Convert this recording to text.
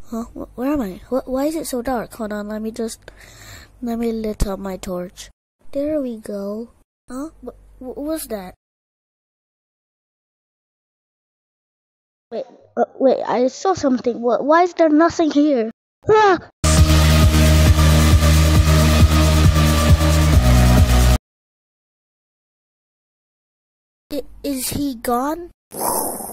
Huh? Where am I? Why is it so dark? Hold on, let me lit up my torch. There we go. Huh? What's that? Wait, I saw something. Why is there nothing here? Ah! Is he gone?